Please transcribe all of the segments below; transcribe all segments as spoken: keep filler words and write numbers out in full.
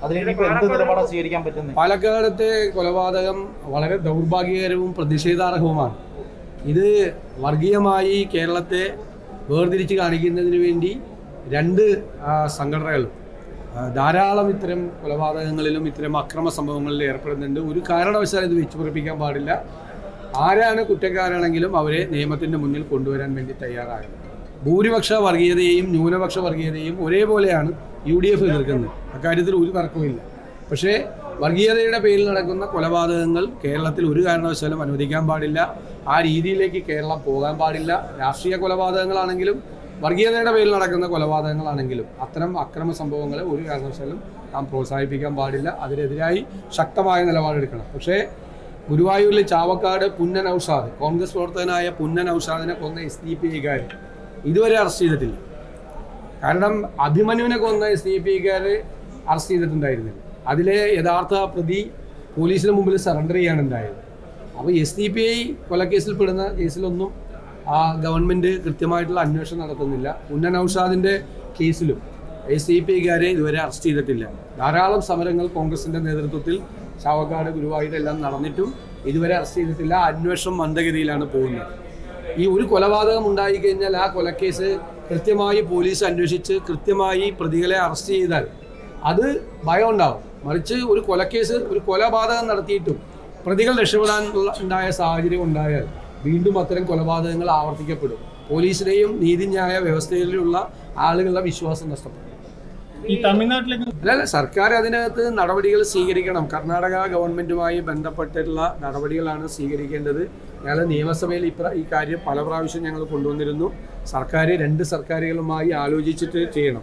പാലക്കാടത്തെ കൊലപാതകം വളരെ ദൗർഭാഗ്യകരവും പ്രതിഷേധാർഹവുമാണ്. ഇത് വർഗീയമായി കേരളത്തെ വേർതിരിച്ച് കാണിക്കുന്നതിന് വേണ്ടി രണ്ട് സംഘടനകളും ധാരാളം ഇത്തരം കൊലപാതകങ്ങളിലും ഇത്തരം അക്രമ സംഭവങ്ങളിൽ ഏർപ്പെടുന്നുണ്ട്. ഒരു കാരണവശാലും ഇത് വെച്ചു പൊറിപ്പിക്കാൻ പാടില്ല. ആരാണ് കുറ്റക്കാരാണെങ്കിലും അവരെ നിയമത്തിൻ്റെ മുന്നിൽ കൊണ്ടുവരാൻ വേണ്ടി തയ്യാറാകുന്നത്. ഭൂരിപക്ഷ വർഗീയതയെയും ന്യൂനപക്ഷ വർഗീയതയും ഒരേപോലെയാണ് യു ഡി എഫ് എതിർക്കുന്നത്. അക്കാര്യത്തിൽ ഒരു തർക്കവുമില്ല. പക്ഷേ വർഗീയതയുടെ പേരിൽ നടക്കുന്ന കൊലപാതകങ്ങൾ കേരളത്തിൽ ഒരു കാരണവശാലും അനുവദിക്കാൻ പാടില്ല. ആ രീതിയിലേക്ക് കേരളം പോകാൻ പാടില്ല. രാഷ്ട്രീയ കൊലപാതകങ്ങളാണെങ്കിലും വർഗീയതയുടെ പേരിൽ നടക്കുന്ന കൊലപാതകങ്ങളാണെങ്കിലും അത്തരം അക്രമ സംഭവങ്ങളെ ഒരു കാരണവശാലും നാം പ്രോത്സാഹിപ്പിക്കാൻ പാടില്ല. അതിനെതിരായി ശക്തമായ നിലപാടെടുക്കണം. പക്ഷേ ഗുരുവായൂരിലെ ചാവക്കാട് പുന്നൻ ഔഷാദ്, കോൺഗ്രസ് പ്രവർത്തകനായ പുന്നൻ ഔഷാദിനെ കൊന്ന എസ് ഡി പി ഐക്കാർ ഇതുവരെ അറസ്റ്റ് ചെയ്തിട്ടില്ല. കാരണം അഭിമന്യുവിനെ കൊന്ന എസ് ഡി പി ഐക്കാർ അറസ്റ്റ് ചെയ്തിട്ടുണ്ടായിരുന്നില്ല. അതിലെ യഥാർത്ഥ പ്രതി പോലീസിന് മുമ്പിൽ സറണ്ടർ ചെയ്യാനുണ്ടായത്. അപ്പോൾ എസ് ഡി പി ഐ കൊലക്കേസിൽ പെടുന്ന കേസിലൊന്നും ആ ഗവൺമെൻറ് കൃത്യമായിട്ടുള്ള അന്വേഷണം നടത്തുന്നില്ല. പുന്നൻ ഔഷാദിൻ്റെ കേസിലും എസ് ഡി പി ഐക്കാരെ ഇതുവരെ അറസ്റ്റ് ചെയ്തിട്ടില്ല. ധാരാളം സമരങ്ങൾ കോൺഗ്രസിൻ്റെ നേതൃത്വത്തിൽ ചാവക്കാട് ഗുരുവായൂരെല്ലാം നടന്നിട്ടും ഇതുവരെ അറസ്റ്റ് ചെയ്തിട്ടില്ല. അന്വേഷണം മന്ദഗതിയിലാണ് പോകുന്നത്. ഈ ഒരു കൊലപാതകം ഉണ്ടായിക്കഴിഞ്ഞാൽ ആ കൊലക്കേസ് കൃത്യമായി പോലീസ് അന്വേഷിച്ച് കൃത്യമായി പ്രതികളെ അറസ്റ്റ് ചെയ്താൽ അത് ഭയം ഉണ്ടാവും. മറിച്ച് ഒരു കൊലക്കേസ് ഒരു കൊലപാതകം നടത്തിയിട്ടും പ്രതികൾ രക്ഷപ്പെടാൻ ഉണ്ടായ സാഹചര്യം ഉണ്ടായാൽ വീണ്ടും അത്തരം കൊലപാതകങ്ങൾ ആവർത്തിക്കപ്പെടും. പോലീസിലെയും നീതിന്യായ വ്യവസ്ഥയിലുള്ള ആളുകളുടെ വിശ്വാസം നഷ്ടപ്പെടും. ഈ തമിഴ്നാട്ടിലേക്ക് അല്ലല്ല, സർക്കാർ അതിനകത്ത് നടപടികൾ സ്വീകരിക്കണം. കർണാടക ഗവൺമെൻറ്റുമായി ബന്ധപ്പെട്ടിട്ടുള്ള നടപടികളാണ് സ്വീകരിക്കേണ്ടത്. ഞങ്ങൾ നിയമസഭയിൽ ഇപ്ര ഈ കാര്യം പല പ്രാവശ്യം ഞങ്ങൾ കൊണ്ടുവന്നിരുന്നു. സർക്കാർ രണ്ട് സർക്കാരുകളുമായി ആലോചിച്ചിട്ട് ചെയ്യണം.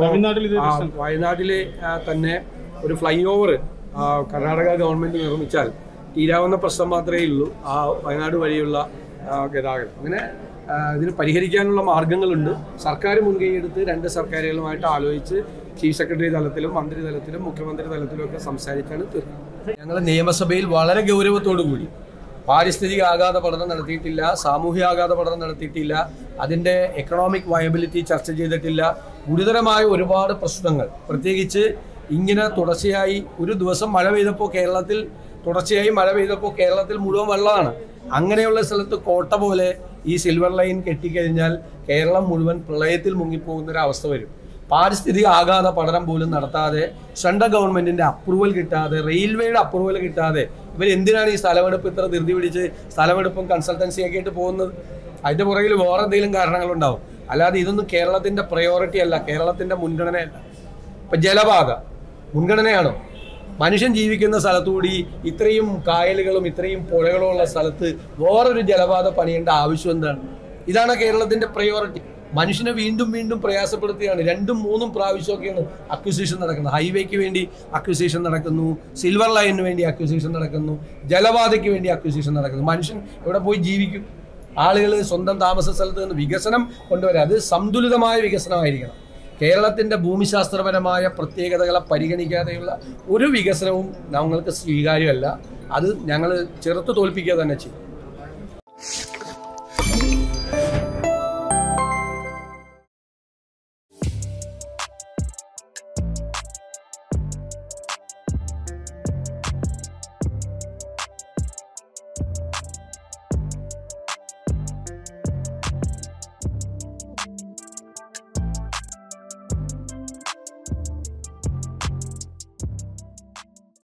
വയനാട്ടിലെ തന്നെ ഒരു ഫ്ലൈ ഓവർ കർണാടക ഗവൺമെൻറ് നിർമ്മിച്ചാൽ തീരാവുന്ന പ്രശ്നം മാത്രമേ ഉള്ളൂ ആ വയനാട് വഴിയുള്ള ഗതാഗതം. അങ്ങനെ ഇതിന് പരിഹരിക്കാനുള്ള മാർഗങ്ങളുണ്ട്. സർക്കാർ മുൻകൈയെടുത്ത് രണ്ട് സർക്കാരുകളുമായിട്ട് ആലോചിച്ച് ചീഫ് സെക്രട്ടറി തലത്തിലും മന്ത്രി തലത്തിലും മുഖ്യമന്ത്രി തലത്തിലും ഒക്കെ സംസാരിച്ചാണ് തീർക്കുന്നത്. ഞങ്ങൾ നിയമസഭയിൽ വളരെ ഗൗരവത്തോടു കൂടി പാരിസ്ഥിതിക ആഘാത പഠനം നടത്തിയിട്ടില്ല, സാമൂഹ്യ ആഘാത പഠനം നടത്തിയിട്ടില്ല, അതിൻ്റെ എക്കണോമിക് വയബിലിറ്റി ചർച്ച ചെയ്തിട്ടില്ല. ഗുരുതരമായ ഒരുപാട് പ്രശ്നങ്ങൾ, പ്രത്യേകിച്ച് ഇങ്ങനെ തുടർച്ചയായി ഒരു ദിവസം മഴ പെയ്തപ്പോൾ കേരളത്തിൽ തുടർച്ചയായി മഴ പെയ്തപ്പോൾ കേരളത്തിൽ മുഴുവൻ വെള്ളമാണ്. അങ്ങനെയുള്ള സ്ഥലത്ത് കോട്ട പോലെ ഈ സിൽവർ ലൈൻ കെട്ടിക്കഴിഞ്ഞാൽ കേരളം മുഴുവൻ പ്രളയത്തിൽ മുങ്ങിപ്പോകുന്നൊരവസ്ഥ വരും. പാരിസ്ഥിതിക ആഘാത പഠനം പോലും നടത്താതെ, സെൻട്രൽ ഗവൺമെൻറ്റിൻ്റെ അപ്രൂവൽ കിട്ടാതെ, റെയിൽവേയുടെ അപ്രൂവൽ കിട്ടാതെ ഇവരെന്തിനാണ് ഈ സ്ഥലമെടുപ്പ് ഇത്ര ധൃതി പിടിച്ച് സ്ഥലമെടുപ്പും കൺസൾട്ടൻസിയൊക്കെ ആയിട്ട് പോകുന്നത്? അതിൻ്റെ പുറകിൽ വേറെ എന്തെങ്കിലും കാരണങ്ങളുണ്ടാവും. അല്ലാതെ ഇതൊന്നും കേരളത്തിൻ്റെ പ്രയോറിറ്റി അല്ല, കേരളത്തിൻ്റെ മുൻഗണനയല്ല. ഇപ്പം ജലപാത മുൻഗണനയാണോ? മനുഷ്യൻ ജീവിക്കുന്ന സ്ഥലത്തുകൂടി ഇത്രയും കായലുകളും ഇത്രയും പുഴകളും ഉള്ള സ്ഥലത്ത് വേറൊരു ജലപാത പണിയേണ്ട ആവശ്യം എന്താണ്? ഇതാണ് കേരളത്തിൻ്റെ പ്രയോറിറ്റി. മനുഷ്യനെ വീണ്ടും വീണ്ടും പ്രയാസപ്പെടുത്തുകയാണ്. രണ്ടും മൂന്നും പ്രാവശ്യമൊക്കെയാണ് അക്വിസിഷൻ നടക്കുന്നത്. ഹൈവേക്ക് വേണ്ടി അക്വിസിഷൻ നടക്കുന്നു, സിൽവർ ലൈനിന് വേണ്ടി അക്വിസിഷൻ നടക്കുന്നു, ജലപാതയ്ക്ക് വേണ്ടി അക്വിസിഷൻ നടക്കുന്നു. മനുഷ്യൻ എവിടെ പോയി ജീവിക്കും? ആളുകൾ സ്വന്തം താമസ സ്ഥലത്ത് നിന്ന് വികസനം കൊണ്ടുവരാം. അത് സന്തുലിതമായ വികസനമായിരിക്കണം. കേരളത്തിൻ്റെ ഭൂമിശാസ്ത്രപരമായ പ്രത്യേകതകളെ പരിഗണിക്കാതെയുള്ള ഒരു വികസനവും ഞങ്ങൾക്ക് സ്വീകാര്യമല്ല. അത് ഞങ്ങൾ ചെറുത്ത് തോൽപ്പിക്കുക തന്നെ ചെയ്യും.